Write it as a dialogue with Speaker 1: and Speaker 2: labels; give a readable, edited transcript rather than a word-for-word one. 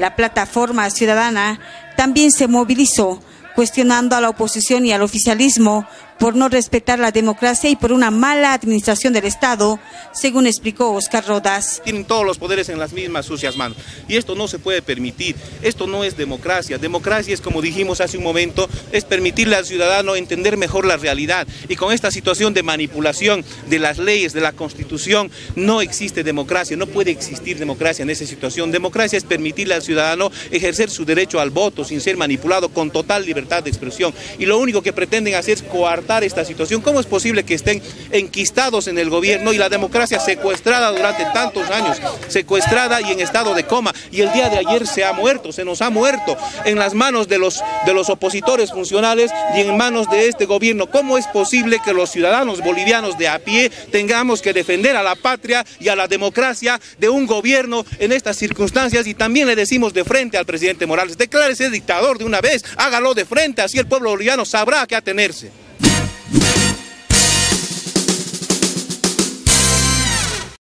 Speaker 1: La plataforma ciudadana también se movilizó, cuestionando a la oposición y al oficialismo por no respetar la democracia y por una mala administración del Estado, según explicó Oscar Rodas.
Speaker 2: Tienen todos los poderes en las mismas sucias manos y esto no se puede permitir, esto no es democracia. Democracia es, como dijimos hace un momento, es permitirle al ciudadano entender mejor la realidad, y con esta situación de manipulación de las leyes, de la Constitución, no existe democracia, no puede existir democracia en esa situación. Democracia es permitirle al ciudadano ejercer su derecho al voto sin ser manipulado, con total libertad de expresión, y lo único que pretenden hacer es coartar esta situación. ¿Cómo es posible que estén enquistados en el gobierno y la democracia secuestrada durante tantos años, secuestrada y en estado de coma? Y el día de ayer se nos ha muerto en las manos de los opositores funcionales y en manos de este gobierno. ¿Cómo es posible que los ciudadanos bolivianos de a pie tengamos que defender a la patria y a la democracia de un gobierno en estas circunstancias? Y también le decimos de frente al presidente Morales: declárese dictador de una vez, hágalo de frente, así el pueblo boliviano sabrá a qué atenerse.